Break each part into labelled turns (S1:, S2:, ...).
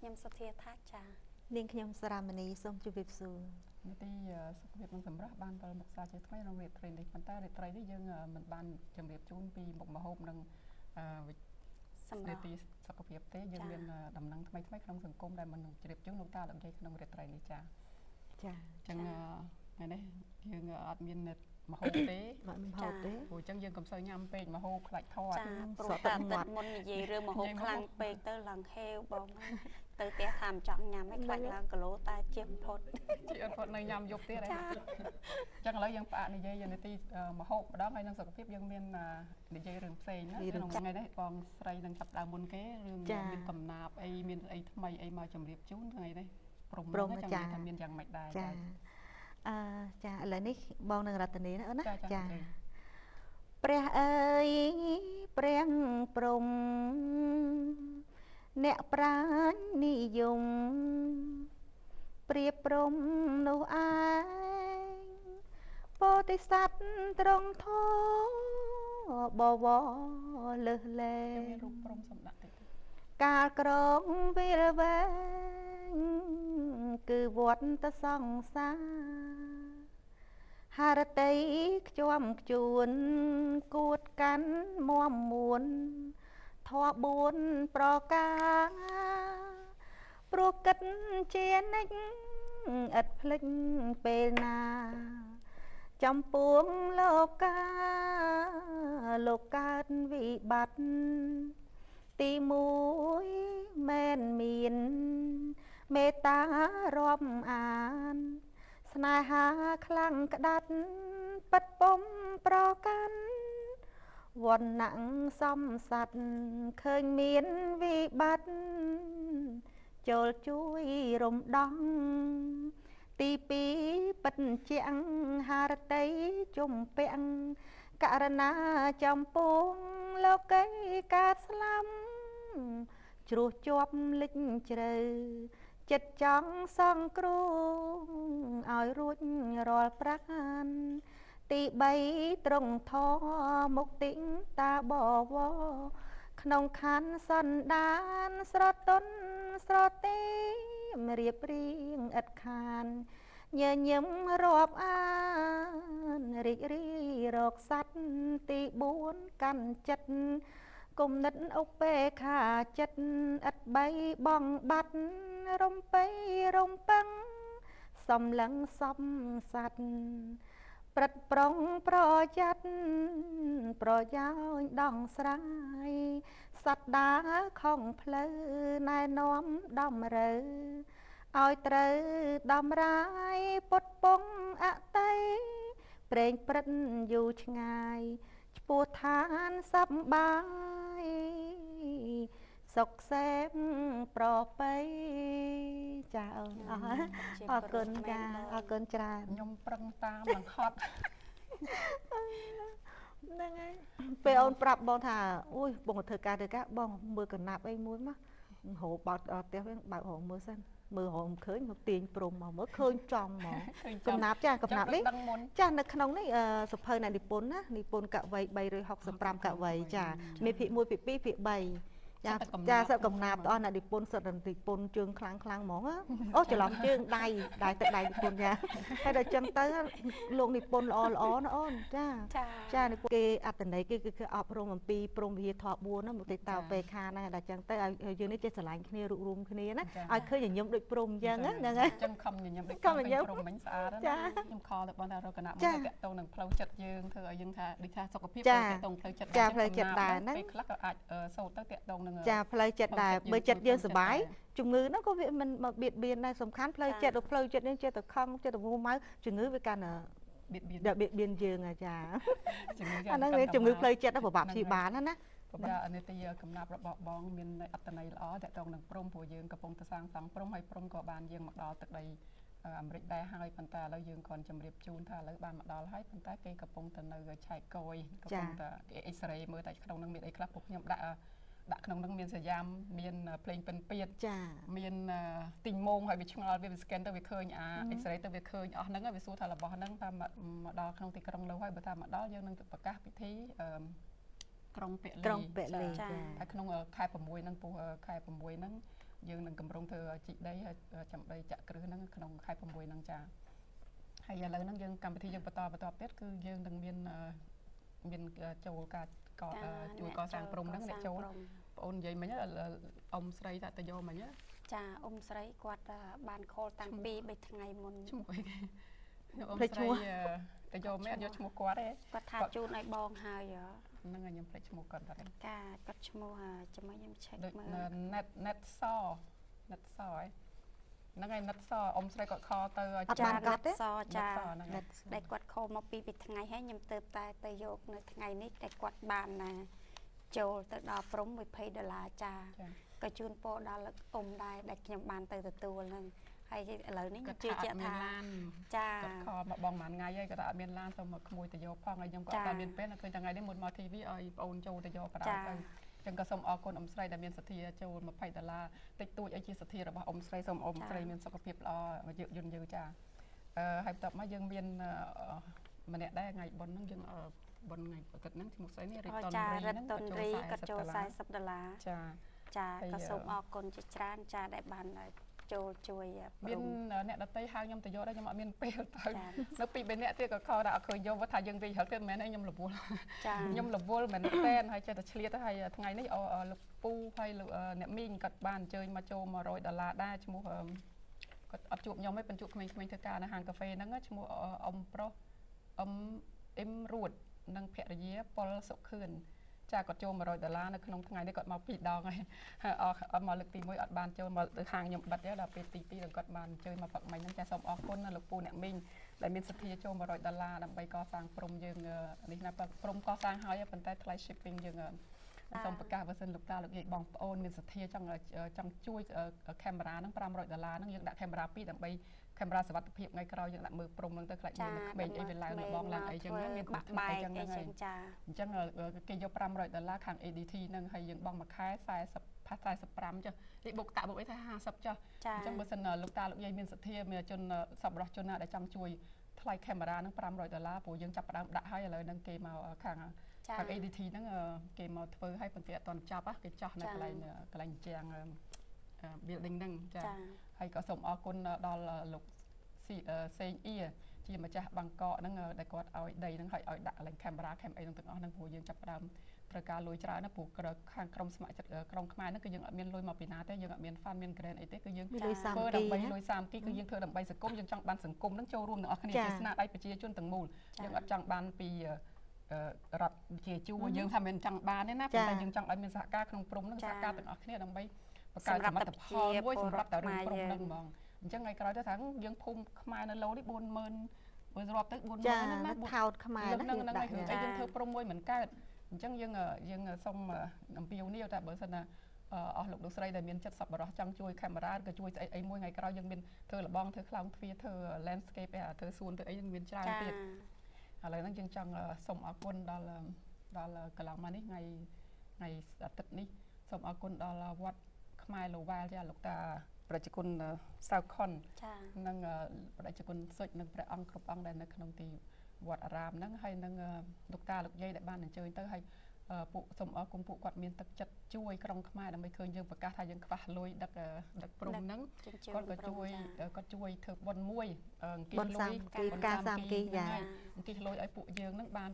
S1: ខ្ញុំសុធាថាចា
S2: នាងខ្ញុំសារមនីសូមជម្រាបសួរ
S3: នេះទីសុខភាពនិងសម្រាប់បានដល់មុខសាជាថ្មីក្នុងរាត្រីនេះប៉ុន្តែរាត្រីនេះយើងមិនបានជម្រាបជូនពីមុខម្ហូបនិងសម្រាប់ទីសុខភាពទេយើងមានដំណឹងថ្មីក្នុងសង្គមដែលមិននឹងជម្រាបជូនលោកតាលោកយាយក្នុងរាត្រីនេះចាអញ្ចឹងថ្ងៃនេះយើងអត់មានមហូបទេ
S2: មិនមហូបទេ
S3: ព្រោះអញ្ចឹងយើងកុំសូវញ៉ាំពេកមហូបខ្លាច់ធាត់
S1: ព្រោះតែទឹកមុននិយាយរឿងមហូបខ្លាំងពេកទៅឡើងហេវបងទៅផ្ទះថាមិនចង់ញ៉ាំឯខ្លាច់ឡើងគីឡូតែជាបំផុត
S3: នៅញ៉ាំយប់ទៀតហ៎អញ្ចឹងឥឡូវយើងផ្អាកនិយាយនាទីមហូបម្ដងហើយនឹងសុខភាពយើងមាននិយាយរឿងផ្សេងណាក្នុងថ្ងៃនេះបងស្រីនឹងចាប់ដើមមុនគេរឿងមានកំណាប់អីមានអីថ្មីអីមកជម្រាបជូនថ្ងៃនេះព្រមហ្នឹងចាំថាមានយ៉ាងម៉េចដែរ
S2: ចាចាឥឡូវនេះបងនឹងរតនីណាអូនណាចាព្រះអើយព្រះព្រំអ្នកប្រាជ្ញនិយមព្រៀបព្រំនោះឯងពោធិសត្វត្រង់ធម៌បវរលើសលែង
S3: មានរូបព្រំសម្ដាក់តិច
S2: កាលក្រងវិលវែងគឺវត្តសង្សារហារតីខ្ជាប់ខ្ជួនគួតកាន់មមមួនធម៌4ប្រការព្រោះគិតជានិច្ចឥតភ្លេចពេលណាចំពោះលោកកើតវិបត្តិទី1មែនមានមេត្តារាប់អានស្នេហាខ្លាំងក្តាត់ពិតពុំប្រកាន់វណ្ណៈសំសัตว์ឃើញមានវិបត្តិចូលជួយរំដោះទី2ពិតជាងហារតីជំពាក់ករណាចំពោះលោកីកើតស្លាប់ជ្រោះជាប់លិចជ្រៅចិត្តចង់សង្គ្រោះឲ្យរួចរាល់ប្រាណទី3ត្រង់ធម៌មុគតិតាបវរក្នុងខណ្ឌសន្តានស្រទន់ស្រទេរៀបរៀងឥតខានញញឹមរាប់អានរីករាយរកសัตว์ទី4កាន់ចិត្តគំនិតឧបេក្ខាចិត្តឥតបីបងបាត់រំពៃរំពឹងសំឡឹងសំសัตว์ព្រឹត្តប្រុងប្រយ័ត្នប្រយោជន៍ដងស្រាយសត្វដាខំផ្លូវណែនាំដំរើឲ្យត្រូវដំរាយពុតពងអតីប្រេងព្រឹត្តយូរឆ្ងាយឈ្មោះឋានសប្បាយសុខសេមប្រពៃចាអូនអរគុណចាអរគុណច្រើន
S3: ខ្ញុំប្រឹងតាមនឹងហត់
S2: ហ្នឹងហើយពេលអូនប្រាប់បងថាអូយបងធ្វើការបងមើលកណាប់អីមួយមករហូតបោកអត់ផ្ទះវិញបើករហូតមើលសិនមើលរហូតឃើញមកទាញព្រំមកមើលឃើញចំហ្មងកំណាប់ចាកំណាប់នេះចានៅក្នុងនេះសភៅនៃនិពន្ធណានិពន្ធកវី365កវីចាមានភាគ1ភាគ2ភាគ3ចាសិតកំណាប់អស់អ្នកនិពន្ធសិតនិពន្ធជើងខ្លាំងហ្មងអូច្រឡំជើងដៃទឹកដៃនិពន្ធចាហើយដល់ចឹងទៅលោកនិពន្ធល្អណាអូនចានិពន្ធគេអត្តន័យគេគឺអប់រំអំពីព្រំវិហារធម៌4ណាមុតិតាពេខាហ្នឹងដល់ចឹងទៅឲ្យយើងនេះចេះស្រឡាញ់គ្នារួបរวมគ្នាណាឲ្យឃើញញញឹមដូចព្រំចឹងហ្នឹងហើយ
S3: ចឹងខំញញឹមដូចព្រំមិញស្អាតណាខ្ញុំខលទៅបងថារកណាប់មកតាក់ទងនឹងផ្លូវចិត្តយើងធ្វើឲ្យយើងថាដូចថាសុខភាពតាក់ទងផ្លូវចិត្ត
S2: ចាផ្លូវចិត្តដែរណា
S3: ពេលខ្លះក៏អាចសូត្រទៅតាក់ទងនឹង
S2: ចាផ្លូវចិត្តដែរបើចិត្តយើងសុបាយជំងឺហ្នឹងក៏វាមិនមកបៀតបៀនដែរសំខាន់ផ្លូវចិត្តផ្លូវចិត្តយើងចេះតែខំចេះតែងូម៉ៅជំងឺវាកាន់បៀតបៀនយើងអាចាអាហ្នឹងវាជំងឺផ្លូវចិត្តពិបាកព្យាបាលណា
S3: បាទអានេះទីកំណាប់របស់បងមានអត្តន័យល្អតាក់ទងនឹងព្រំព្រោះយើងកំពុងតែសាងសង់ព្រំហើយព្រំក៏បានយើងមកដល់ទឹកដីអាមេរិកដែរហើយប៉ុន្តែឥឡូវយើងcònជម្រាបជូនថាឥឡូវបានមកដល់ហើយប៉ុន្តែគេកំពុងតែនៅឆែកកយកំពុងតែអ៊ីស្រាអែលមើលតែក្នុងនឹងមានអីខ្លះពួកខ្ញុំដាក់ក្នុងនឹងមានសយាមមានភ្លេងពិនពៀត
S2: ចា
S3: មានទីងម៉ងហើយវាឆ្ងល់វា scan ទៅវាឃើញអ៊ីស្រាអែលទៅវាឃើញអស់ហ្នឹងហើយវាសួរថារបស់ហ្នឹងថាមកដល់ក្នុងទីក្រុងនៅហើយបើថាមកដល់យើងនឹងប្រកាសពិធីក្រុងពលី
S2: ចា
S3: ហើយក្នុងខែ6ហ្នឹងពោះខែ6ហ្នឹងយើងនឹងកម្រងធ្វើជីកដីចាំដីចាក់គ្រឹះហ្នឹងក្នុងខែ6ហ្នឹងចាហើយឥឡូវហ្នឹងយើងកម្មវិធីយើងបន្តទៀតគឺយើងនឹងមានចូលការជួយកសាងព្រំហ្នឹងអ្នកចូលបងអូននិយាយមិញអ៊ំស្រីតាតយោមិញ
S1: ចាអ៊ំស្រីគាត់បានខលតាំងពី3ថ្ងៃមុន
S3: ឈ្មោះអីគេអ៊ំស្រីតយោមិនអត់យកឈ្មោះគាត់ទេ
S1: គាត់ថាជូនឲ្យបងហើយ
S3: ហ្នឹងខ្ញុំភ្លេចឈ្មោះគាត់បាត់ហើយ
S1: គាត់ឈ្មោះចាំខ្ញុំឆែកមើល
S3: ណេតសហ្នឹងហើយណាត់សអ៊ំស្រីគាត់ខទៅ
S1: ចាណាត់សចាដែលគាត់ខលមកពីថ្ងៃហើយខ្ញុំទៅយកនៅថ្ងៃនេះតែគាត់បានណាចូលទៅដល់ព្រំ$20ចាក៏ជូនពរដល់អ៊ំដែរដែលខ្ញុំបានទៅទទួលហ្នឹងហើយឥឡូវនេះខ្ញុំជឿជាក់ថា
S3: ចាគាត់ខលមកបងមួយថ្ងៃហើយគាត់អត់មានឡានទៅមកក្មួយទៅយកផងហើយខ្ញុំក៏អត់មានពេលឃើញថ្ងៃនេះមុនមក TV ឲ្យបងអូនចូលទៅយកបណ្ដោយទៅចឹងក៏សូមអរគុណអ៊ំស្រីដែលមានសទ្ធាចូល$20តិចតួចអីជាសទ្ធារបស់អ៊ំស្រីសូមអ៊ំស្រីមានសុខភាពល្អយឺនចាហើយបន្ទាប់មកយើងមានម្នាក់ដែរថ្ងៃបុណ្យហ្នឹងយើងបុណ្យថ្ងៃអាទិត្យហ្នឹងឈ្មោះស្អីនេះ
S1: រិទ្ធតុនរីគាត់ចូល$40ចាក៏សូមអរគុណជាច្រើនចាដែលបានចូលជួយ
S3: មានអ្នកដតីហៅខ្ញុំទៅយកដែរខ្ញុំអត់មានពេលទៅនៅពី3នាក់ទៀតក៏ខកដែរអត់ឃើញយកថាយើងវិញហឹកទៀតមិនមែនខ្ញុំរវល់ខ្ញុំរវល់មែនតែនហើយចេះតែឆ្លៀតទៅហើយថ្ងៃនេះលោកពូហើយលោកអ្នកមីងគាត់បានអញ្ជើញមកចូល$100ដែរឈ្មោះគាត់អត់ជួបខ្ញុំទេបញ្ជួបក្មេងៗធ្វើការនៅហាងកាហ្វេហ្នឹងឈ្មោះអ៊ំប្រុសអ៊ំអ៊ឹមរួតនិងភរិយាប៉ុលសុខឿនចាគាត់ចូល$100នៅក្នុងថ្ងៃនេះគាត់មក2ដងហើយអត់មកលើកទី1អត់បានចូលមកហាងខ្ញុំបិទទេដល់ពេលទី2គាត់បានអញ្ជើញមកផឹកមិញហ្នឹងចាសូមអរគុណលោកពូអ្នកមីងដែលមានសទ្ធាចូល$100ដើម្បីកសាងព្រំយើងនេះណាព្រំកសាងហើយប៉ុន្តែថ្លៃ shipping យើងសូមប្រកាសបើសិនលោកតាលោកយាយបងប្អូនមានសទ្ធាចង់ជួយកាមេរ៉ាហ្នឹង$500ហ្នឹងយើងដាក់កាមេរ៉ា2ដើម្បីកាមេរ៉ាសុវត្ថិភាពថ្ងៃក្រោយយើងដាក់មើលព្រំហ្នឹងទៅខ្លាចមានក្មេងអីវាឡើងលបងឡើងអីចឹងណាមានបាក់អីចឹងហ្នឹងហើយអញ្ចឹងគេយក$500ខាង ADT ហ្នឹងហើយយើងបង់មួយខែ45ចុះនេះបុកតាក់បុកអីថា50ចុះអញ្ចឹងបើសិនលោកតាលោកយាយមានសទ្ធាមានជនសប្បុរសជនណាដែលចង់ជួយថ្លៃកាមេរ៉ាហ្នឹង$500ព្រោះយើងចាប់ផ្ដើមដាក់ហើយឥឡូវហ្នឹងគេមកខាងADT ហ្នឹងគេមកធ្វើឲ្យប៉ុន្តែអត់ទាន់ចាប់គេចោះនៅកន្លែងជាង building ហ្នឹងចាហើយក៏សូមអរគុណដល់លោកសេងអ៊ីជាម្ចាស់បាងកកហ្នឹងដែលគាត់ឲ្យដីហ្នឹងឲ្យដាក់កន្លែងកាមេរ៉ាអីទាំងអស់ហ្នឹងព្រោះយើងចាប់ផ្ដើមត្រូវការលុយច្រើនណាព្រោះខាងក្រុមស្ម័គ្រចិត្តក្រុមខ្មែរហ្នឹងគឺយើងអត់មានលុយមកពីណាទេយើងអត់មាន fund មាន grant អីទេគឺយើងធ្វើដើម្បីលុយសាមគ្គីគឺយើងធ្វើដើម្បីសង្គមយើងចង់បានសង្គមហ្នឹងចូលរួមទាំងអស់គ្នាជាស្នាដៃប្រជាជនទាំងមូលយើងអត់ចង់បានពីរដ្ឋជាជួរយើងថាមិនចង់បានទេណាប៉ុន្តែយើងចង់ឲ្យមានសហការក្នុងព្រំហ្នឹងសហការទាំងអស់គ្នាដើម្បីបង្កើតសមិទ្ធផលមួយសម្រាប់តែរឿងព្រំហ្នឹងហ្មងអញ្ចឹងថ្ងៃក្រោយទៅថាយើងភូមិខ្មែរនៅឡូនេះ40000បើរាប់ទៅ40000
S2: ហ្នឹងណាថោតខ្មែរ
S3: ហ្នឹងហើយរឿងអីយើងធ្វើព្រំមួយមិនកើតអញ្ចឹងយើងសូមអំពាវនាវថាបើសិនណាអស់លោកស្រីដែលមានចិត្តសប្បុរសចង់ជួយកាមេរ៉ាក៏ជួយស្អីមួយថ្ងៃក្រោយយើងមានធ្វើលបងធ្វើខ្លោងទ្វារធ្វើ landscape ធ្វើសួនធ្វើអីហ្នឹងមានច្រើនទៀតឥឡូវហ្នឹងយើងចង់សូមអរគុណដល់កន្លងមកនេះថ្ងៃអាទិត្យនេះសូមអរគុណដល់វត្តខ្មែរលូវ៉ាល់ចាលោកតាប្រជាជនសៅខុននិងប្រជាជនសុចនិងព្រះអង្គគ្រប់អង្គដែលនៅក្នុងទីវត្តអារាមហ្នឹងហើយនឹងលោកតាលោកយាយដែលបានអញ្ជើញទៅហើយពួកសូមអរគុណពួកគាត់មានទឹកចិត្តជួយក្រុងខ្មែរដើម្បីឃើញយើងប្រកាសថាយើងខ្វះលុយដឹកព្រំហ្នឹងគាត់ក៏ជួយធ្វើបុណ្យមួយអង្គាសលុយ
S2: ការសាមគ្គីយ៉ា
S3: អង្គាសលុយឲ្យពួកយើងហ្នឹងបាន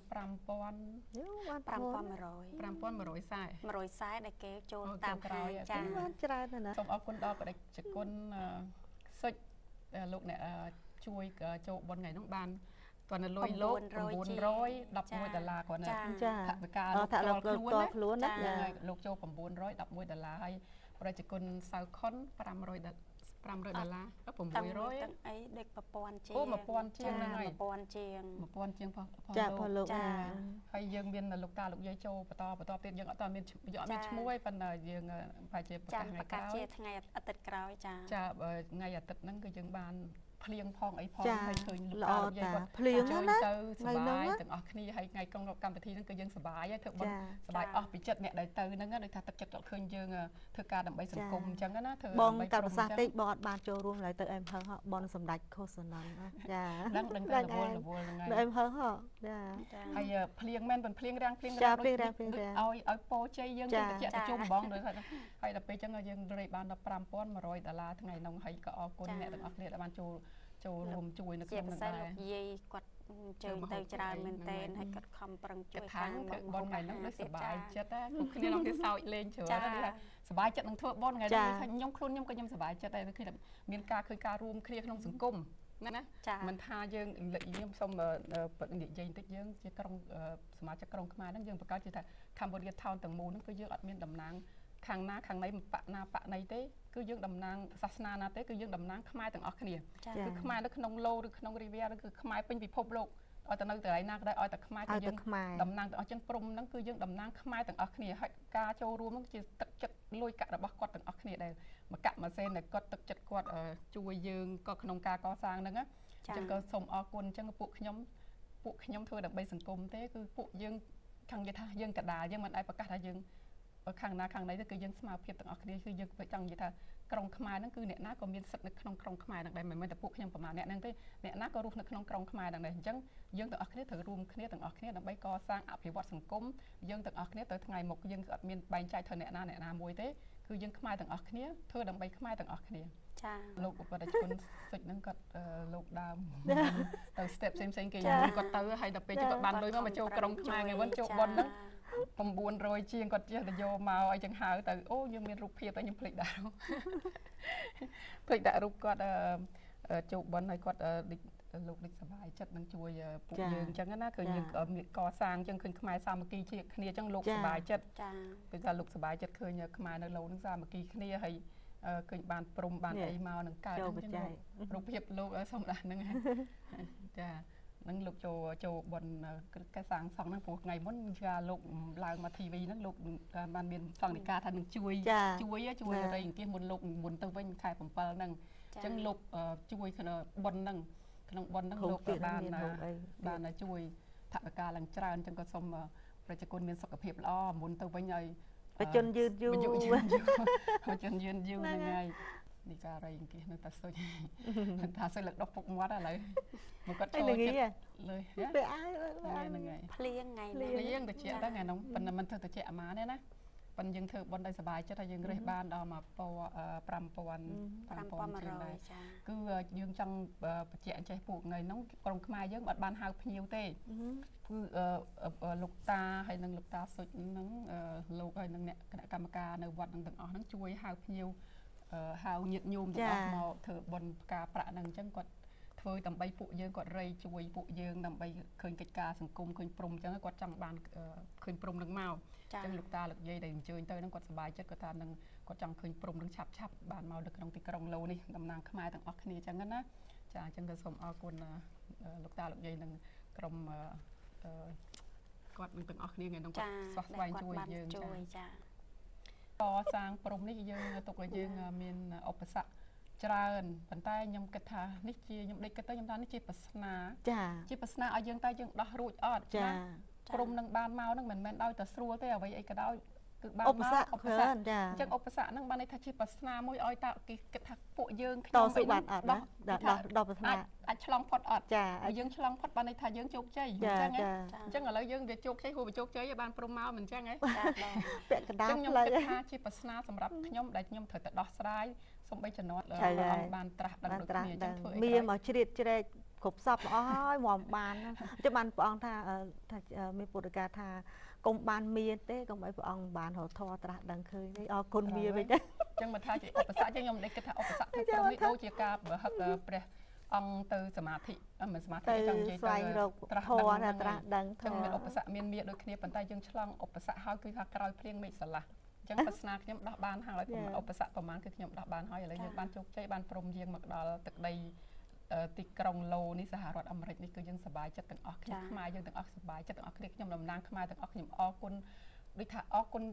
S1: 5140ដែលគេចូលតាមក្រោយ
S2: ចាបានច្រើនណាស់
S3: សូមអរគុណដល់បដិជគុណសុចលោកអ្នកជួយចូលបុណ្យថ្ងៃហ្នឹងបានគាត់នៅលុយលោក$911គាត់ណា
S2: ចាថវិកាលោកខ្លួនណា
S3: លោកចូល$911ហើយប្រជាជនសៅខុន$500 $600
S1: ទាំងអីដេក1000ជាង
S3: 1000ជាងហ្នឹងហើយ
S1: 1000ជាង
S2: ចាផងលោក
S3: ហើយយើងមានលោកតាលោកយាយចូលបន្តទៀតយើងអត់មានឈ្មោះទេប៉ុន្តែយើងប្រហែលជា
S1: ប្រកាសជាថ្ងៃអាទិត្យក្រោយ
S3: ចាថ្ងៃអាទិត្យហ្នឹងគឺយើងបានភ្លៀងផងអីផងហើយឃើញលោកតាលោកយាយគាត់
S2: ភ្លៀងណា
S3: ទៅសប្បាយទាំងអស់គ្នាហើយថ្ងៃក្នុងកម្មវិធីហ្នឹងគឺយើងសប្បាយហើយធ្វើបុណ្យសប្បាយអស់ពីចិត្តអ្នកដែលទៅហ្នឹងដូចថាទឹកចិត្តគាត់ឃើញយើងធ្វើការដើម្បីសង្គមអញ្ចឹងណាធ្វើ
S2: ដើម្បីកាត់ប្រសាសន៍តិចបងអត់បានចូលរួមឡើយទៅអែមហឹងបនសម្ដេចខុសសំណានចា
S3: ដឹងទៅរវល់ហ្នឹងហើយ
S2: អែមហឹងចា
S3: ហើយភ្លៀងមែនមិនភ្លៀងរាំងឲ្យពោជ័យយើងទៅតិចទៅជុំបងដូចថាហើយដល់ពេលអញ្ចឹងយើងរេបាន$5,100ថ្ងៃនោះហើយក៏អរគុណអ្នកទាំងអស់គ្នាដែលបានចូលរួមជួយនៅក្នុងហ្នឹងដែរ
S1: លោកយាយគាត់ជើញទៅច្រើនមែនតើហើយគាត់ខំប្រឹងជួយ
S3: ខាងធ្វើបនថ្ងៃនោះដូចសប្បាយចិត្តណាគ្រប់គ្នានឹងគេសើចលេងច្រើនណាសប្បាយចិត្តនឹងធ្វើបនថ្ងៃនេះខ្ញុំខ្លួនខ្ញុំក៏ខ្ញុំសប្បាយចិត្តដែរគឺមានការឃើញការរួមគ្នាក្នុងសង្គមណាមិនថាយើងខ្ញុំសូមនិយាយបន្តិចយើងជាក្រុមសមាជិកក្រុមខ្មែរហ្នឹងយើងបង្កើតជាថា Cambodia Town ទាំងមូលហ្នឹងគឺយើងអត់មានតំណាងខាងណាខាងណីបកណាបកណីទេគឺយើងតំណាងសាសនាណាទេគឺយើងតំណាងខ្មែរទាំងអស់គ្នាគឺខ្មែរនៅក្នុងឡូឬក្នុងរីវ៉ាឬគឺខ្មែរពេញពិភពលោកឲ្យទៅនៅកន្លែងណាក៏ដោយឲ្យតែខ្មែរគឺយើងតំណាងទាំងអស់ចឹងព្រំហ្នឹងគឺយើងតំណាងខ្មែរទាំងអស់គ្នាហើយការចូលរួមហ្នឹងជាទឹកចិត្តលួយកាក់របស់គាត់ទាំងអស់គ្នាដែលមកកាក់ម៉ាស៊ីនដែលគាត់ទឹកចិត្តគាត់ជួយយើងក៏ក្នុងការកសាងហ្នឹងអញ្ចឹងក៏សូមអរគុណអញ្ចឹងពួកខ្ញុំធ្វើដើម្បីសង្គមទេគឺពួកយើងខាងនិយាយថាយើងកដាលយើងមិនអាចប្រកាសថាយើងខាងណាខាងណីទៅគឺយើងស្មើភាពទាំងអស់គ្នាគឺយើងចង់និយាយថាក្រុងខ្មែរហ្នឹងគឺអ្នកណាក៏មានសិទ្ធិនៅក្នុងក្រុងខ្មែរហ្នឹងដែរមិនមែនតែពួកខ្ញុំប្រមាណអ្នកហ្នឹងទេអ្នកណាក៏រស់នៅក្នុងក្រុងខ្មែរហ្នឹងដែរអញ្ចឹងយើងទាំងអស់គ្នាត្រូវរួមគ្នាទាំងអស់គ្នាដើម្បីកសាងអភិវឌ្ឍសង្គមយើងទាំងអស់គ្នាទៅថ្ងៃមុខយើងអត់មានបែងចែកទៅអ្នកណាមួយទេគឺយើងខ្មែរទាំងអស់គ្នាធ្វើដើម្បីខ្មែរទាំងអស់គ្នា
S1: ចា
S3: លោកឧបនាយកសុចហ្នឹងគាត់លោកដើមទៅ step ផ្សេងគេគាត់ទៅហើយដល់ពេលគាត់បានលុយមកចូលក្រុងខ្មែរថ្ងៃវិញចូលប៉ុនហ្នឹង900ជាងគាត់ចេះតែយកមកឲ្យចឹងហៅទៅអូយើងមានរូបភាពតែខ្ញុំភ្លេចដាក់រូបគាត់ចូលប៉ុនហើយគាត់លោកដូចសប្បាយចិត្តនឹងជួយពួកយើងអញ្ចឹងណាគឺយើងកសាងអញ្ចឹងឃើញខ្មែរសាមគ្គីគ្នាអញ្ចឹងលោកសប្បាយចិត្តគឺថាលោកសប្បាយចិត្តឃើញខ្មែរនៅឡូនឹងសាមគ្គីគ្នាហើយឃើញបានព្រំបានអីមកនឹងកើតអញ្ចឹងរូបភាពលោកសំដាហ្នឹងចានឹងលោកចូលបនកសាងសង់ហ្នឹងព្រោះថ្ងៃមុនថាលោកឡើងមក TV ហ្នឹងលោកបានមានសង្ឃនិកាថានឹងជួយរៃអង្គាសមុនទៅវិញខែ7ហ្នឹងអញ្ចឹងលោកជួយក្នុងបនហ្នឹងលោកបានជួយថវិកាឡើងច្រើនអញ្ចឹងក៏សូមប្រជាជនមានសុខភាពល្អមុនទៅវិញឲ្យ
S2: បច្ចុប្បន្នយឺតយូរ
S3: ហ្នឹងហើយនេះការរៃអង្គាសនៅតាសុចថាសុចលើកដុសពុកមាត់ឥឡូវមកគាត់ចូលចិត្តលើ
S2: ពេលអាយ
S3: ហ្នឹងហើយ
S1: ភ្លៀងថ្ងៃ
S3: នេះទៅជាក់ទៅថ្ងៃនោះប៉ុន្តែមិនធ្វើទៅជាក់អាម៉ាទេណាប៉ុន្តែយើងធ្វើបន់ដោយសบายចិត្តហើយយើងរេះបានដល់មក5,000ជាងដែរគឺយើងចង់បញ្ជាក់ចេះពួកថ្ងៃនោះក្រុមខ្មែរយើងអត់បានហៅភ្ញៀវទេគឺលោកតាហើយនិងលោកតាសុចហ្នឹងលោកហើយនិងអ្នកគណៈកម្មការនៅវត្តហ្នឹងទាំងអស់ហ្នឹងជួយហៅភ្ញៀវហៅញាតិញោមទាំងអស់មកធ្វើបន់ផ្កាប្រាក់ហ្នឹងអញ្ចឹងគាត់ធ្វើដើម្បីពួកយើងគាត់រៃជួយពួកយើងដើម្បីឃើញកិច្ចការសង្គមឃើញព្រំអញ្ចឹងគាត់ចង់បានឃើញព្រំនឹងមកអញ្ចឹងលោកតាលោកយាយដែលអញ្ជើញទៅហ្នឹងគាត់សប្បាយចិត្តគាត់ថានឹងគាត់ចង់ឃើញព្រំនឹងឆាប់បានមកនៅក្នុងទីក្រុងឡូនេះតំណាងខ្មែរទាំងអស់គ្នាអញ្ចឹងណាចាអញ្ចឹងក៏សូមអរគុណលោកតាលោកយាយនឹងក្រុមគាត់នឹងទាំងអស់គ្នាថ្ងៃនោះគាត់ស្វាស្វែងជួយយើងចាកសាងព្រំនេះយើងទុកឲ្យយើងមានឧបសគ្គច្រើនប៉ុន្តែខ្ញុំគិតថានេះជាខ្ញុំដេកគិតទៅខ្ញុំថានេះជាប្រស្នាជាប្រស្នាឲ្យយើងតែយើងដោះរួចអត់ណាព្រំនឹងបានមកនឹងមិនមែនដោយតែស្រួលទេអ្វីអីក៏ដោយគឺបានមកឧបសគ្គអញ្ចឹងឧបសគ្គហ្នឹងបានន័យថាជាប្រស្នាមួយឲ្យតែគេគិតថាពួកយើង
S2: ខ្ញុំសុបានអត់ណាដោះប្រស្នា
S3: អាចឆ្លងផុតអត់យើងឆ្លងផុតបានន័យថាយើងជោគជ័យអញ្ចឹងអញ្ចឹងឥឡូវយើងវាជោគជ័យហួសវាជោគជ័យបានព្រមមកមិនអញ្ចឹងហ៎
S2: ពាក់កណ្ដាល
S3: ខ្ញុំគិតថាជាប្រស្នាសម្រាប់ខ្ញុំដែលខ្ញុំត្រូវតែដោះស្រាយសំបីចំណត់អង្គបានត្រាស់ដឹងដូចគ្នាអញ្ចឹងធ្វើអី
S2: មានមកជ្រៀតជ្រែកគ្រប់សពអស់ហើយមកបានអញ្ចឹងបានព្រះអង្គថាមានពុទ្ធកាថាកុំបានមានទេកុំឲ្យព្រះអង្គបានរធរត្រាស់ដឹងឃើញទេអរគុណវាវិញ
S3: អញ្ចឹងមកថាជាឧបសគ្គខ្ញុំគិតថាឧបសគ្គក្នុងនេះដូចជាការហឹកព្រះអង្គទៅសមាធិមិនសមាធិចង់និយាយ
S2: ទៅត្រាស់ដឹង
S3: អញ្ចឹងមានឧបសគ្គមានដូចគ្នាប៉ុន្តែយើងឆ្លងឧបសគ្គហើយគឺថាក្រោយភ្លៀងមេឃស្រឡះអញ្ចឹងសាសនាខ្ញុំដោះបានហើយឧបសគ្គប្រហែលគឺខ្ញុំដោះបានហើយឥឡូវយើងបានជោគជ័យបានព្រមយាងមកដល់ទឹកដីទីក្រុងឡូនេះសហរដ្ឋអាមេរិកនេះគឺយើងសប្បាយចិត្តទាំងអស់គ្នាខ្មែរយើងទាំងអស់សប្បាយចិត្តទាំងអស់គ្នាខ្ញុំតំណាងខ្មែរទាំងអស់ខ្ញុំអរគុណដូចថាអរគុណ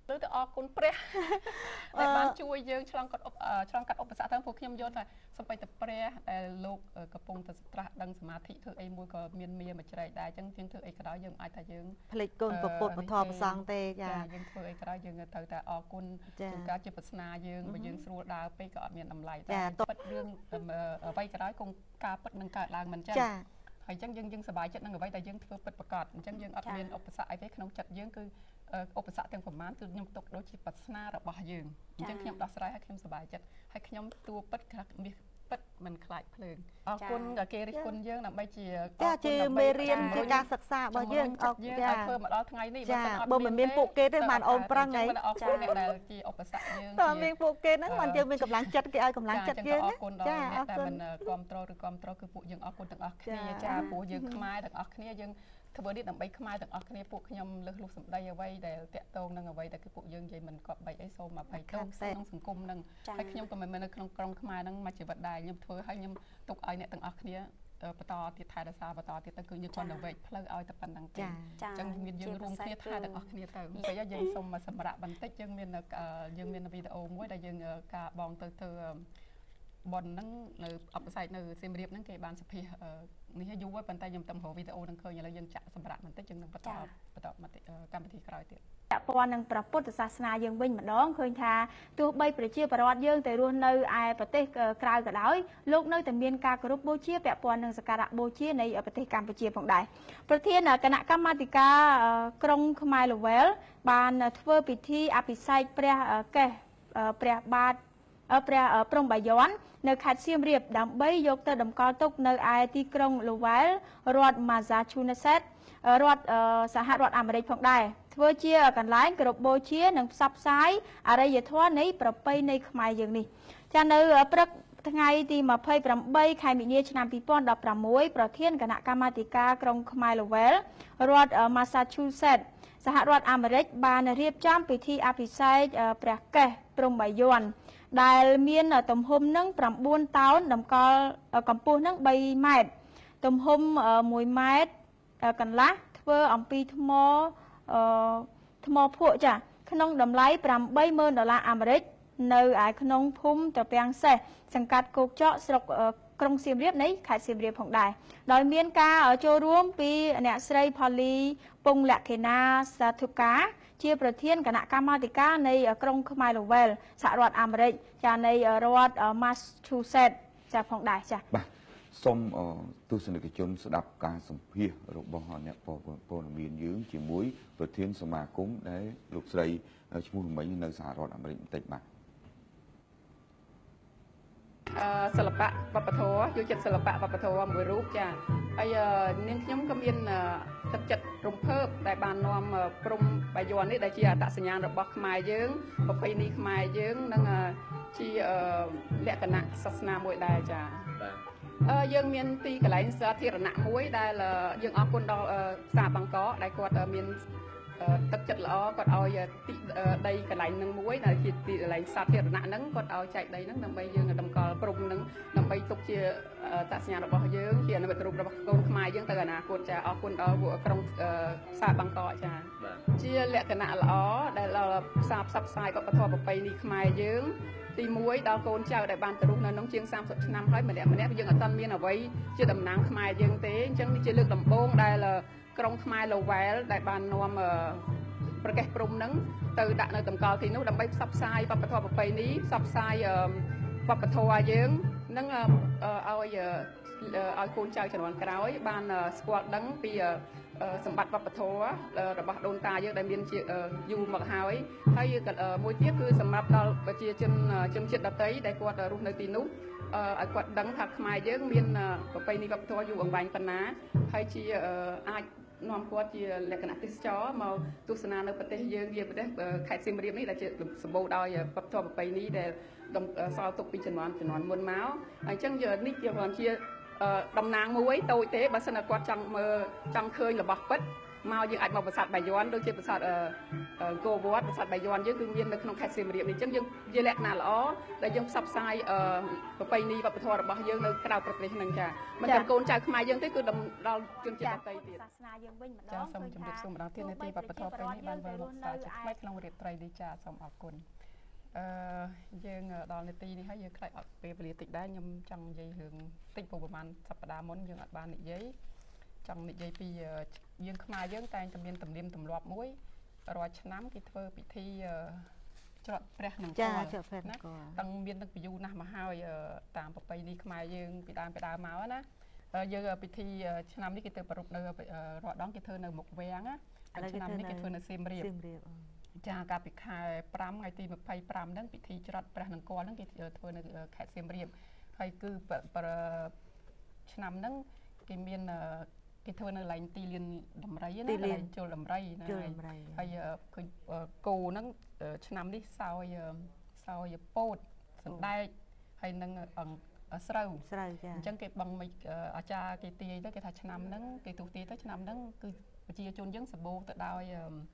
S3: លើទៅអរគុណព្រះដែលបានជួយយើងឆ្លងកាត់ឧបសគ្គទាំងពួកខ្ញុំយល់ថាសំបីតែព្រះដែលលោកកំពុងតែត្រាស់ដឹងសមាធិធ្វើអីមួយក៏មានមួយជ្រែកដែរអញ្ចឹងយើងធ្វើអីក៏ដោយយើងអាចថាយើង
S2: ផ្លេចគុណពុទ្ធពធប្រសងទេចា
S3: យើងធ្វើអីក៏ដោយយើងត្រូវតែអរគុណជួនកាលជាប្រស្នាយើងបើយើងស្រួលដើរពេកក៏អត់មានតម្លៃដែរពិតរឿងអ្វីក៏ដោយគង់ការពិតនឹងកើតឡើងមិនចឹងហើយអញ្ចឹងយើងសប្បាយចិត្តនឹងអ្វីដែលយើងធ្វើពិតប្រាកដអញ្ចឹងយើងអត់មានឧបសគ្គអីទេក្នុងចិត្តយើងគឺឧបសគ្គទាំងប្រមាណគឺខ្ញុំទុកដូចជាប្រាថ្នារបស់យើងអញ្ចឹងខ្ញុំដោះស្រាយឲ្យខ្ញុំសប្បាយចិត្តហើយខ្ញុំទួពិតក្រាស់មាសពិតមិនខ្លាចភ្លើងអរគុណគេរិះគន់យើងដើម្បីជា
S2: មេរៀនជាការសិក្សារបស់យើង
S3: អរចាធ្វើមកដល់ថ្ងៃនេះ
S2: បើមិនមានពួកគេទេបានអូនប្រឹងហើយ
S3: អរគុណអ្នកដែលជាឧបសគ្គយើង
S2: តើមានពួកគេហ្នឹងបានយើងមានកម្លាំងចិត្តគេឲ្យកម្លាំងចិត្តយើង
S3: អរគុណដល់អ្នកដែលមិនគ្រប់គ្រងឬគ្រប់គ្រងគឺពួកយើងអរគុណទាំងអស់គ្នាចាព្រោះយើងខ្មែរទាំងអស់គ្នាយើងធ្វើនេះដើម្បីខ្មែរទាំងអស់គ្នាពួកខ្ញុំលើសលុះសម្ដីអ្វីដែលតាក់ទងនឹងអ្វីដែលគឺពួកយើងនិយាយមិនគប្បីអីសូមអភ័យទោសក្នុងសង្គមនឹងហើយខ្ញុំក៏មិនមែននៅក្នុងក្រុមខ្មែរនឹងមួយជីវិតដែរខ្ញុំធ្វើឲ្យខ្ញុំទុកឲ្យអ្នកទាំងអស់គ្នាបន្តទៀតថែរក្សាបន្តទៀតទៅគឺយើងគ្រាន់តែវែកផ្លូវឲ្យតែប៉ុណ្្នឹងទេអញ្ចឹងមានយើងរួមគ្នាថែទាំងអស់គ្នាទៅពេលយើងសូមសម្រាប់បន្តិចយើងមានវីដេអូមួយដែលយើងការបងទៅធ្វើបនហ្នឹងនៅអបផ្សាយនៅសៀមរាបហ្នឹងគេបានសភានេះយូរហើយប៉ុន្តែខ្ញុំទៅរកវីដេអូហ្នឹងឃើញឥឡូវយើងចាក់សម្រាប់បន្តិចយើងនឹងបន្តកម្មវិធីក្រោយទៀត
S4: ពាក់ព័ន្ធនឹងព្រះពុទ្ធសាសនាយើងវិញម្ដងឃើញថាទោះបីប្រជាពលរដ្ឋយើងទៅរស់នៅឯប្រទេសក្រៅក៏ដោយលោកនៅតែមានការគោរពបូជាពាក់ព័ន្ធនឹងសក្ការៈបូជានៃប្រទេសកម្ពុជាផងដែរប្រធានគណៈកម្មាធិការក្រុងខ្មែរលវែលបានធ្វើពិធីអភិសេកព្រះកេសព្រះបាទព្រះព្រំបាយ័ននៅខេត្តសៀមរាបដើម្បីយកទៅតម្កល់ទុកនៅឯទីក្រុងលូវែលរដ្ឋ Massachusetts រដ្ឋសហរដ្ឋអាមេរិកផងដែរធ្វើជាកន្លែងគោរពបូជានិងផ្សព្វផ្សាយអរិយធម៌នៃប្រពៃណីខ្មែរយើងនេះចានៅព្រឹកថ្ងៃទី28ខែមីនាឆ្នាំ2016ប្រធានគណៈកម្មាធិការក្រុងខ្មែរលវែលរដ្ឋ Massachusetts សហរដ្ឋអាមេរិកបានរៀបចំពិធីអភិសេកព្រះកេសព្រំបាយ័នដែលមានទំហំនឹង9តោនតម្កល់កម្ពស់នឹង3ម៉ែត្រទំហំ1ម៉ែត្រកន្លះធ្វើអំពីថ្មភក់ចាក្នុងតម្លៃ$80,000អាមេរិកនៅឯក្នុងភូមិត្រពាំងសេះសង្កាត់គោកចកស្រុកក្រុងសៀមរាបនៃខេត្តសៀមរាបផងដែរដោយមានការចូលរួមពីអ្នកស្រីផូលីពងលក្ខិណាសាធុកាជាប្រធានគណៈកម្មាធិការនៃក្រុងខ្មែរលវែលសហរដ្ឋអាមេរិកចានៃរដ្ឋ Massachusetts ចាផងដែរចា
S5: បាទសូមទស្សនិកជនស្ដាប់ការសម្ភាសរបស់អ្នកព័ត៌មានយើងជាមួយប្រធានសមាគមដែលលោកស្រីឈ្មោះមិញនៅសហរដ្ឋអាមេរិកបន្តិចបាទ
S3: សិល្បៈវប្បធម៌យកចិត្តសិល្បៈវប្បធម៌មួយរូបចាហើយនាងខ្ញុំក៏មានទឹកចិត្តរំភើបដែលបាននាំព្រំបាយ័ននេះដែលជាអត្តសញ្ញាណរបស់ខ្មែរយើងប្រពៃណីខ្មែរយើងនិងជាលក្ខណៈសាសនាមួយដែរចាយើងមានទីកន្លែងសាធារណៈមួយដែលយើងអរគុណដល់ផ្សារបាងកកដែលគាត់មានទឹកចិត្តល្អគាត់ឲ្យដីកន្លែងនឹងមួយដែលជាទីកន្លែងសាធារណៈហ្នឹងគាត់ឲ្យចែកដីហ្នឹងដើម្បីយើងតម្កល់ព្រំហ្នឹងដើម្បីទុកជាតសញ្ញារបស់យើងជានិមិត្តរូបរបស់កូនខ្មែរយើងទៅអនាគតចាអរគុណដល់ពួកក្រុងផ្សារបាងកកចាជាលក្ខណៈល្អដែលផ្សារផ្សព្វផ្សាយវប្បធម៌ប្រពៃណីខ្មែរយើងទី1ដល់កូនចៅដែលបានទៅរស់នៅក្នុងជាង30ឆ្នាំហើយម្នាក់យើងអត់ទាន់មានអ្វីជាតំណាងខ្មែរយើងទេអញ្ចឹងនេះជាលើកដំបូងដែលក្រុងខ្មែរលវែលដែលបាននាំប្រកេះព្រំហ្នឹងទៅដាក់នៅតម្កល់ទីនោះដើម្បីផ្សព្វផ្សាយវប្បធម៌ប្រពៃណីផ្សព្វផ្សាយវប្បធម៌យើងនឹងឲ្យកូនចៅជំនាន់ក្រោយបានស្គាល់ដឹងពីសម្បត្តិវប្បធម៌របស់ដូនតាយើងដែលមានជាយូរមកហើយមួយទៀតគឺសម្រាប់ដល់ប្រជាជនជាតិដទៃដែលគាត់រស់នៅទីនោះឲ្យគាត់ដឹងថាខ្មែរយើងមានប្រពៃណីវប្បធម៌យូរអង្វែងប៉ុណ្ណាហើយជាអាចនាំគាត់ជាលក្ខណៈទេសចរមកទស្សនានៅប្រទេសយើងជាប្រទេសខេត្តសៀមរាបនេះដែលជាសម្បូរដោយវប្បធម៌ប្រពៃណីដែលសល់ទុកពីជំនាន់មុនមកអញ្ចឹងនេះជាតំណាងមួយតូចទេបើសិនតែគាត់ចង់ឃើញរបស់ពិតមកយើងអាចមកប្រាសាទបាយ័នដូចជាប្រាសាទគោវត្តប្រាសាទបាយ័នយើងគឺមាននៅក្នុងខេត្តសៀមរាបនេះអញ្ចឹងយើងជាលក្ខណៈល្អដែលយើងផ្សព្វផ្សាយប្រពៃណីវប្បធម៌របស់យើងនៅក្រៅប្រទេសហ្នឹងចាមិនតែកូនចៅខ្មែរយើងទេគឺដល់ជនជាតិដទៃទៀត
S4: សាសនាយើងវិញម្ដង
S3: ចាសូមជម្រាបសួរម្ដងទៀតនាទីវប្បធម៌ប្រពៃណីបានវិលមកសារជាថ្មីក្នុងរៀបត្រីនេះចាសូមអរគុណយើងដល់នាទីនេះហើយយើងខ្លាចអត់ពេលវេលាតិចដែរខ្ញុំចង់និយាយរឿងតិចប្រហែលសប្តាហ៍មុនយើងអត់បាននិយាយចង់និយាយពីយើងខ្មែរយើងតែងតែមានទំនៀមទម្លាប់មួយរាល់ឆ្នាំគេធ្វើពិធីច្រត់ព្រះនង្គ័លណាតាំងមាននឹងពីយូរណាស់មកហើយតាមប្រពៃណីខ្មែរយើងពីដើមមកណាយើងពិធីឆ្នាំនេះគេទៅប្រពៃនៅរាល់ដងគេធ្វើនៅមុខវាំងណាឆ្នាំនេះគេធ្វើនៅសៀមរាបចាកាលពីខែ5ថ្ងៃទី25ហ្នឹងពិធីច្រត់ព្រះនង្គ័លហ្នឹងគេធ្វើនៅខេត្តសៀមរាបហើយគឺឆ្នាំហ្នឹងគេមានគេធ្វើនៅកន្លែងទីលានដំរីណាកន្លែងជលដំរីណាហើយឃើញគោហ្នឹងឆ្នាំនេះសោយពោតសណ្ដែកហើយនឹងស្រូវចាអញ្ចឹងគេបងអាចារ្យគេទាយទៅគេថាឆ្នាំហ្នឹងគេទុះទាយទៅឆ្នាំហ្នឹងគឺប្រជាជនយើងសម្បូរទៅដោយ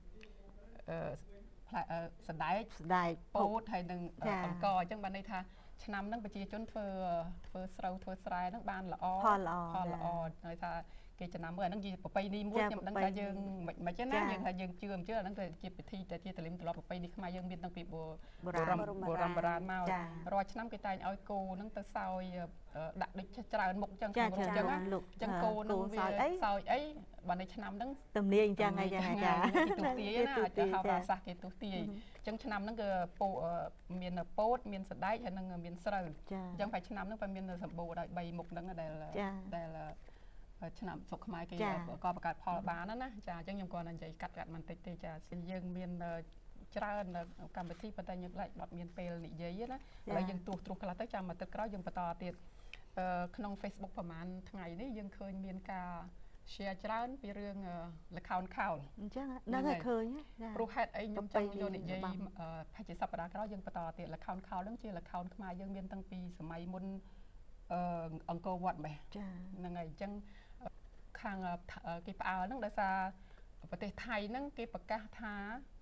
S3: សណ្ដែកពោតហើយនឹងអង្ករអញ្ចឹងបានន័យថាឆ្នាំហ្នឹងប្រជាជនធ្វើស្រូវធ្វើស្រែហ្នឹងបានល្អផលល្អហើយថាគេចំណាំមើលអាហ្នឹងជាប្រពៃណីមួយខ្ញុំដឹងថាយើងមិនចឹងណាយើងថាយើងជឿមិនជឿអាហ្នឹងគឺជាពិធីតែជាតលឹមទម្លាប់ប្រពៃណីខ្មែរយើងមានតាំងពីបុរាណមករាល់ឆ្នាំគេតែងឲ្យគោហ្នឹងទៅសោយដាក់ដូចច្រើនមុខចឹងចឹងណាចឹងគោហ្នឹងវាសោយអីបើនៅឆ្នាំហ្នឹង
S2: ទំនាយអញ្ចឹងហើយចា
S3: គេទុះទាយណាអាចហៅភាសាគេទុះទាយចឹងឆ្នាំហ្នឹងគឺមានពោតមានសណ្ដែកហើយនឹងមានស្រូវចឹងតែឆ្នាំហ្នឹងវាមានសម្បូរដោយ3មុខហ្នឹងដែលឆ្នាំសុខខ្មែរគេក៏បង្កើតផលបានណាចាអញ្ចឹងខ្ញុំគាត់និយាយកាត់បន្តិចទេចាយើងមានច្រើនកម្មវិធីប៉ុន្តែយើងអត់មានពេលនិយាយណាឥឡូវយើងត្រួសខ្លះទៅចាំមកទឹកក្រោយយើងបន្តទៀតក្នុង Facebook ប្រហែលថ្ងៃនេះយើងឃើញមានការ share ច្រើនពីរឿងល្ខោនខោល
S2: អញ្ចឹងហ្នឹងហើយឃើញ
S3: ព្រោះហេតុអីខ្ញុំចង់យកនិយាយប្រហែលជាសប្តាហ៍ក្រោយយើងបន្តទៀតល្ខោនខោលហ្នឹងជាល្ខោនខ្មែរយើងមានតាំងពីសម័យមុនអង្គរវត្តម្េះចាហ្នឹងហើយអញ្ចឹងខាងគេផ្អើលហ្នឹងដោយសារប្រទេសថៃហ្នឹងគេប្រកាសថា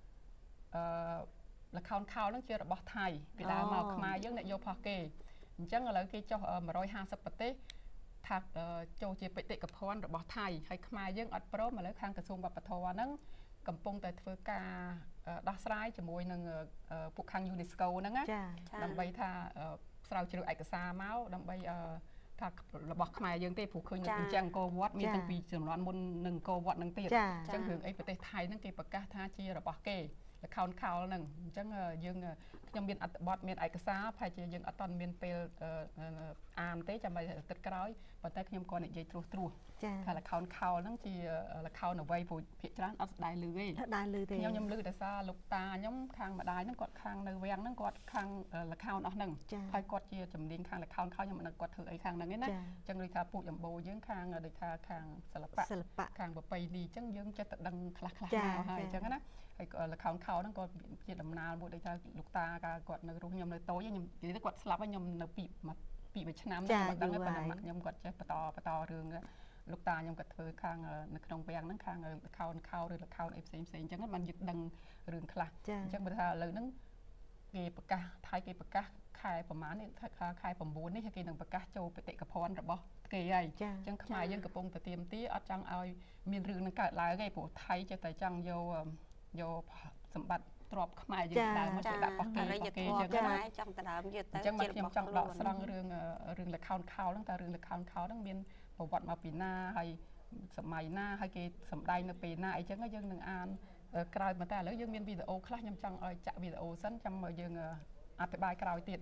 S3: ល្ខោនខោលហ្នឹងជារបស់ថៃពីដើមមកខ្មែរយើងអ្នកយកផុសគេអញ្ចឹងឥឡូវគេចុះ150ប្រទេសថាចូលជាបេតិកភណ្ឌរបស់ថៃហើយខ្មែរយើងអត់ព្រមឥឡូវខាងក្រសួងវប្បធម៌ហ្នឹងកំពុងតែធ្វើការដោះស្រាយជាមួយនឹងពួកខាង UNESCO ហ្នឹងណាដើម្បីថាស្រាវជ្រាវឯកសារមកដើម្បីថារបស់ខ្មែរយើងទេព្រោះឃើញនៅអញ្ចឹងអង្គរវត្តមានទាំងពីចំនួនមុននឹងអង្គរវត្តនឹងទៀតអញ្ចឹងរឿងអីប្រទេសថៃហ្នឹងគេប្រកាសថាជារបស់គេល្ខោនខោលហ្នឹងអញ្ចឹងយើងខ្ញុំមានអត្ថបទមានឯកសារប្រហែលជាយើងអត់ទាន់មានពេលអានទេចាំឲ្យទឹកក្រោយប៉ុន្តែខ្ញុំគាត់និយាយត្រួសថាល្ខោនខោលហ្នឹងជាល្ខោនអ្វីព្រោះភាគច្រើនអត់ស្ដាយឮទេខ្ញុំឮតែសារលោកតាខ្ញុំខាងម្ដាយហ្នឹងគាត់ខាងនៅវាំងហ្នឹងគាត់ខាងល្ខោនអស់ហ្នឹងហើយគាត់ជាជំនាញខាងល្ខោនខោលខ្ញុំមិនដឹងគាត់ធ្វើអីខាងហ្នឹងទេណាអញ្ចឹងដូចថាពូជអម្បូរយើងខាងដូចថាខាងសិល្បៈខាងប្រពៃណីអញ្ចឹងយើងចេះតែដឹងខ្លះមកហើយអញ្ចឹងណាហើយល្ខោនខោលហ្នឹងគាត់ជាដំណើរមួយដូចថាលោកតាគាត់នៅរស់ខ្ញុំនៅតូចខ្ញុំនិយាយទៅគាត់ស្លាប់ហើយខ្ញុំនៅពីមួយឆ្នាំហ្នឹងមិនដឹងទេប៉ុន្តែម៉ាក់ខ្ញុំគាត់ចេះបន្តរឿងលោកតាខ្ញុំគាត់ធ្វើខាងនៅក្នុងវាំងហ្នឹងខាងល្ខោនខោលឬល្ខោនអីផ្សេងអញ្ចឹងបានយើងដឹងរឿងខ្លះអញ្ចឹងបើថាឥឡូវហ្នឹងគេប្រកាសថៃគេប្រកាសខែប្រហែលនេះខែ9នេះគេនឹងប្រកាសចូលបេតិកភណ្ឌរបស់គេហើយអញ្ចឹងខ្មែរយើងកំពុងតែទៀមទាអត់ចង់ឲ្យមានរឿងហ្នឹងកើតឡើងទេព្រោះថៃចេះតែចង់យកសម្បត្តិទ្រព្យខ្មែរយើងដើមមកទៅដាក់របស់គេអញ្ចឹង
S1: ខ្មែរចង់ដើមយកទៅ
S3: ជារបស់ខ្ញុំចង់ដកស្រង់រឿងល្ខោនខោលហ្នឹងតើរឿងល្ខោនខោលហ្នឹងមានប្រវត្តិមកពីណាហើយសម័យណាហើយគេសម្ដែងនៅពេលណាអីចឹងយើងនឹងអានក្រោយមកតែឥឡូវយើងមានវីដេអូខ្លះខ្ញុំចង់ឲ្យចាក់វីដេអូសិនចាំមកយើងអธิบายក្រោយទៀត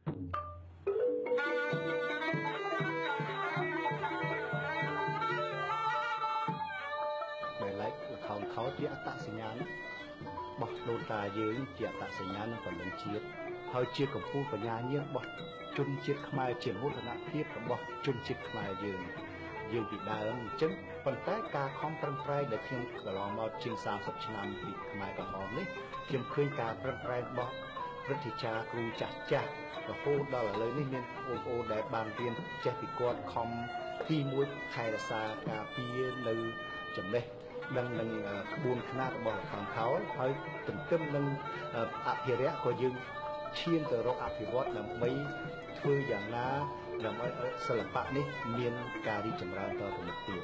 S6: ដែលឡែកល្ខោនខោលជាអត្តសញ្ញាណរបស់ដូនតាយើងជាអត្តសញ្ញាណនៃពលជាតិហើយជាកម្ពុជាបញ្ញាញារបស់ជនជាតិខ្មែរជាមោទនភាពរបស់ជនជាតិខ្មែរយើងពីដើមអញ្ចឹងប៉ុន្តែការខំប្រឹងប្រែងដែលខ្ញុំកន្លងមកជាង30ឆ្នាំពីខ្មែរក្រហមនេះខ្ញុំឃើញការប្រឹងប្រែងរបស់ព្រឹទ្ធាចារ្យគ្រូចាស់រហូតដល់ឥឡូវនេះមានបងប្អូនដែលបានរៀនចេះពីគាត់ខំទី1ថែរក្សាការពារនៅចំណេះដឹងនឹងក្បួនខ្នាតរបស់ខាងថោហើយទន្ទឹមនឹងអភិរក្សក៏យើងឈានទៅរកអភិវឌ្ឍដើម្បីធ្វើយ៉ាងណាដើម្បីឲ្យសិល្បៈនេះមានការរីកចម្រើនតទៅមុខទៀត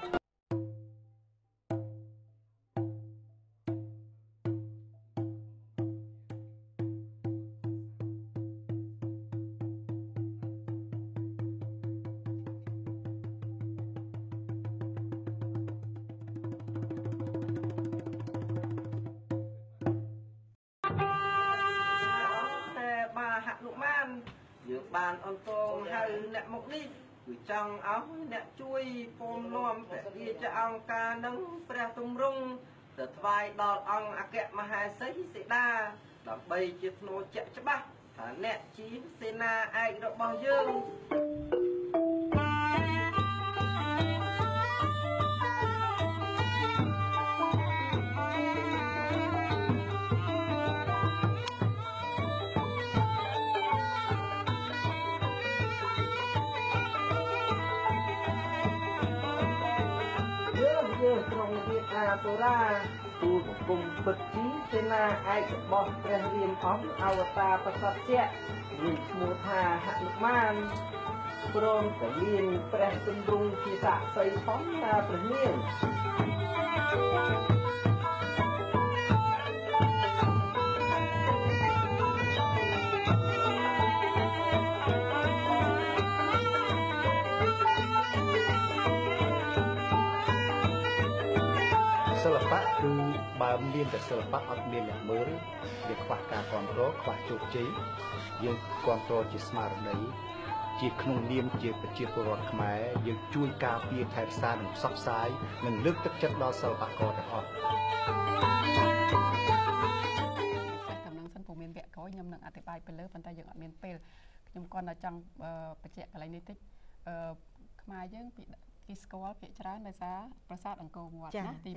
S7: បានអង្គហៅអ្នកមកនេះគឺចង់ឲ្យអ្នកជួយពំនាំពជាចអង្គការនឹងព្រះទម្រង់ទៅថ្វាយដល់អង្គអគ្គមហេសីសេតាដើម្បីជាភ្នូជាក់ច្បាស់ថាអ្នកជាសេនាឯករបស់យើង ក្នុងវិហារសូរាទូលបង្គំពិតជីសេនាឯករបស់ព្រះរាមអង្គអវតារប្រសត្យៈមានឈ្មោះថាហនុមានព្រមទាំងមានព្រះទម្រង់ជាសាក្សីផងថាព្រះនាង សិល្បៈគឺបើមានតែសិល្បៈអត់មានអ្នកមើលវាខ្វះការគ្រប់គ្រងខ្វះជោគជ័យយើងគ្រប់គ្រងជាស្មារតីជាក្នុងនាមជាប្រជាពលរដ្ឋខ្មែរយើងជួយការពារថែរក្សានិងផ្សព្វផ្សាយនិងលើកទឹកចិត្តដល់សិល្បករទាំងអស់
S3: តំណឹងសិនពុំមានវគ្គក្រោយខ្ញុំនឹងអធិប្បាយទៅលើប៉ុន្តែយើងអត់មានពេលខ្ញុំគាត់តែចង់បញ្ជាក់កន្លែងនេះតិចខ្មែរយើងពី គេស្គាល់ភាគច្រើនដោយសារប្រាសាទអង្គរវត្តណាទី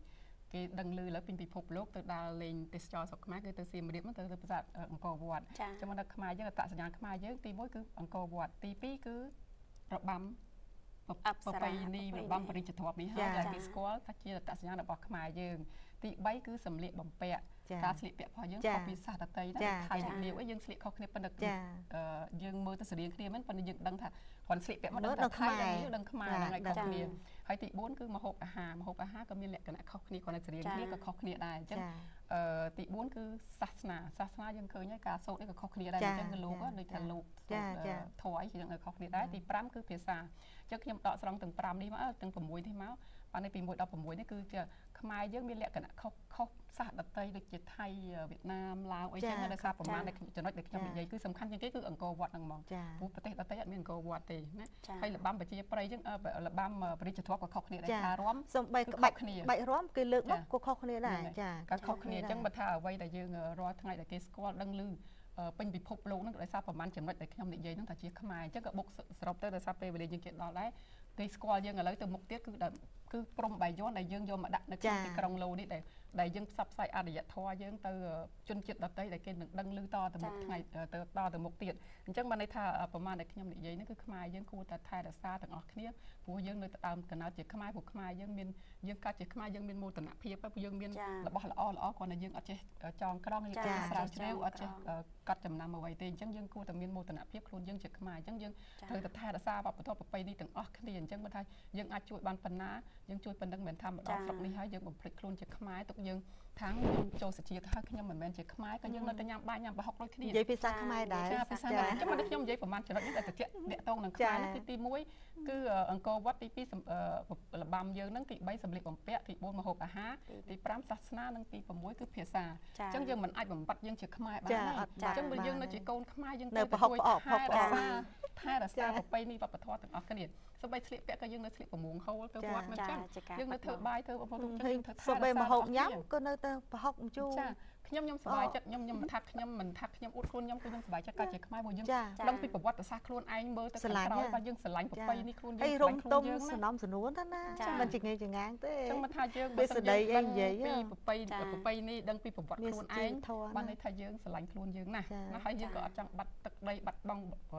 S3: 1 គេដឹងឮលើពីពិភពលោកទៅដល់លេងទេសចរស្រុកខ្មែរគឺទៅសៀមរាបទៅប្រាសាទអង្គរវត្តចាំមកដល់ខ្មែរយើងអត្តសញ្ញាណខ្មែរយើងទី 1 គឺអង្គរវត្តទី 2 គឺរបាំប្រពៃណីរបាំបរិជ្ជធម៌នេះហើយដែលគេស្គាល់ថាជាអត្តសញ្ញាណរបស់ខ្មែរយើងទី 3 គឺសម្លៀកបំពាក់ការស្លៀកពាក់របស់យើងខុសពីសាសដតីណាថៃលាវយើងស្លៀកខុសគ្នាប៉ុន្តែយើងមើលទៅស្រៀងគ្នាមិនប៉ុន្តែយើងដឹងថាគាត់ស្លៀកពាក់មកដឹងថាថៃដឹងខ្មែរហ្នឹងឯងខុសគ្នាហើយទី 4 គឺម្ហូបអាហារក៏មានលក្ខណៈខុសគ្នាគាត់ស្រៀងគ្នាក៏ខុសគ្នាដែរអញ្ចឹងទី 4 គឺសាសនាយើងឃើញហើយការសូត្រនេះក៏ខុសគ្នាដែរអញ្ចឹងគឺលោកដូចថាលោកធម៌អីយើងខុសគ្នាដែរទី 5 គឺភាសាអញ្ចឹងខ្ញុំដកស្រង់ទាំង 5 នេះមកទាំង 6 នេះមកបាននេះពី 1 ដល់ 6 នេះគឺជាខ្មែរយើងមានលក្ខណៈខុសសាសដតីដូចជាថៃវៀតណាមឡាវអីចឹងដោយសារប្រមាណចំណុចដែលខ្ញុំនិយាយគឺសំខាន់ជាងគេគឺអង្គរវត្តហ្នឹងហ្មងព្រោះប្រទេសដទៃអត់មានអង្គរវត្តទេណាហើយរបាំប្រជាប្រិយចឹងរបាំបរិជ្ជធម៌ក៏ខុសគ្នាដែរការរាំសំបីក្បាច់រាំគឺលើកមកក៏ខុសគ្នាដែរចាក៏ខុសគ្នាអញ្ចឹងបើថាអ្វីដែលយើងរាល់ថ្ងៃដែលគេស្គាល់ដឹងឮពេញពិភពលោកហ្នឹងដោយសារប្រមាណចំណុចដែលខ្ញុំនិយាយហ្នឹងថាជាខ្មែរអញ្ចឹងក៏បុកសរុបទៅដោយសារពេលវេលាយើងជិតដល់ដែរគេស្គាល់យើងឥឡូវទៅមុខទៀតគឺព្រំបាយ័នដែលយើងយកមកដាក់នៅក្នុងទីក្រុងឡូនេះដែលយើងផ្សព្វផ្សាយអរិយធម៌យើងទៅជនជាតិដទៃដែលគេនឹងដឹងឮតទៅមុខថ្ងៃទៅតទៅមុខទៀតអញ្ចឹងបានន័យថាប្រមាណដែលខ្ញុំនិយាយនេះគឺខ្មែរយើងគួរតែថែរក្សាទាំងអស់គ្នាព្រោះយើងនៅដើមកណ្ដាលជាខ្មែរព្រោះខ្មែរយើងមានយើងកាត់ជាខ្មែរយើងមានមោទនភាពព្រោះយើងមានរបស់ល្អគ្រាន់តែយើងអត់ចេះចងក្រងយើងអត់ស្រាវជ្រាវអត់ចេះកាត់ចំណាំអ្វីទេអញ្ចឹងយើងគួរតែមានមោទនភាពខ្លួនយើងជាខ្មែរអញ្ចឹងយើងត្រូវតែថែរក្សាវប្បធម៌ប្រពៃណីទាំងអស់គ្នាអញ្ចឹងបើថាយើងអាចជួយបានប៉ុណ្ណាយើងជួយប៉ុណ្ណឹងមិនថាមកដល់ស្រុកនេះហើយយើងបំភ្លេចខ្លួនជាខ្មែរទុកយើងថាងខ្ញុំចូលសជាតិហើយខ្ញុំមិនមែនជាខ្មែរក៏យើងនៅតែញ៉ាំបាយញ៉ាំប្រហុកដូចគ្នានិយាយភាសាខ្មែរដែរភាសាខ្មែរចាំមកខ្ញុំនិយាយប្រហែលចំណុចនេះតែតិចតាក់ទងនឹងខ្មែរទី 1 គឺអង្គរវត្តទី 2 របាំយើងហ្នឹងទី 3 សម្លៀកបំពាក់ទី 4 ម្ហូបអាហារទី 5 សាសនានិងទី 6 គឺភាសាអញ្ចឹងយើងមិនអាចបំបត្តិយើងជាខ្មែរបានទេអញ្ចឹងបើយើងនៅជាកូនខ្មែរយើងត្រូវជួយថែរក្សាប្រពៃណីវប្បធម៌ទាំងអស់គ្នាសូម្បីស្លៀកពាក់ក៏យើងនៅស្លៀកប្រមូងហូលទៅវត្តមិនចឹងយើងនៅធ្វើបាយធ្វើបំផុតចឹងយើងធ្វើថែរក្សាសូម្បីម្ហូបញ៉ាំក៏នៅតែប្រហុកជូរខ្ញុំសប្បាយចិត្តខ្ញុំថាខ្ញុំមិនថាខ្ញុំអួតខ្លួនខ្ញុំគឺខ្ញុំសប្បាយចិត្តកាជាខ្មែរព្រោះយើងដឹងពីប្រវត្តិសាស្ត្រខ្លួនឯងមើលទៅខាងក្រោយបើយើងស្រឡាញ់ប្រពៃនេះខ្លួនយើងស្រឡាញ់ខ្លួនយើងសំណំសំនួនណាមិនចងចងាងទេអញ្ចឹងមិនថាយើងបើសិនយើងដឹងពីប្រពៃនេះដឹងពីប្រវត្តិខ្លួនឯងបានន័យថាយើងស្រឡាញ់ខ្លួនយើងណាស់ហើយយើងក៏អត់ចង់បាត់ទឹកដីបាត់បង់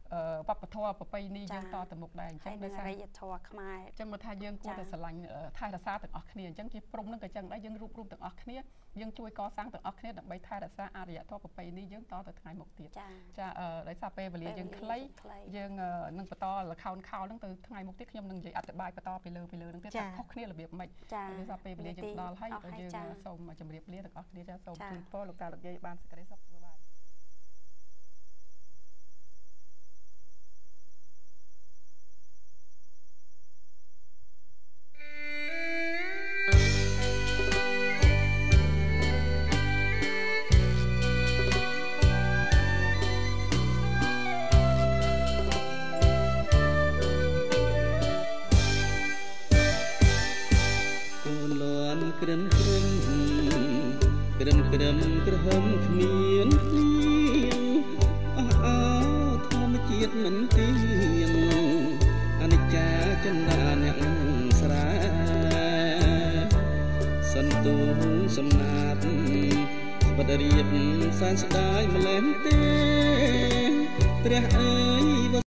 S3: បព្វធម៌ប្រពៃណីយើងតទៅមុខដែរអញ្ចឹងដោយសារ
S1: រិយធម៌ខ្មែរ
S3: អញ្ចឹងមកថាយើងគួរតែស្រឡាញ់ថែរក្សាទាំងអស់គ្នាអញ្ចឹងជាព្រំនឹងក៏អញ្ចឹងដែរយើងរួបរวมទាំងអស់គ្នាយើងជួយកសាងទាំងអស់គ្នាដើម្បីថែរក្សាអរិយធម៌ប្រពៃណីយើងតទៅថ្ងៃមុខទៀតចាដោយសារពេលវេលាយើងខ្លីយើងនឹងបន្តលខោនខោនឹងទៅថ្ងៃមុខទៀតខ្ញុំនឹងនិយាយអត្ថបាយបន្តពីលើនឹងទៀតថាខុសគ្នារបៀបម៉េចដោយសារពេលវេលាយើងដល់ហើយយើងសូមជម្រាបលាទាំងអស់គ្នាចាសូមជូនពរលោកតាលោកយាយបានសេចក្តីសុខសប្បាយ
S8: ក្រឹមក្រឹមក្រឹមក្រឹមក្រហមគ្មានអស់អោធម្មជាតិមិនទៀងអនិច្ចាចិន្តាអ្នកស្រាសន្ទុះសំណាតបដរៀបសែនស្ដាយម្លេះទេព្រះអើយ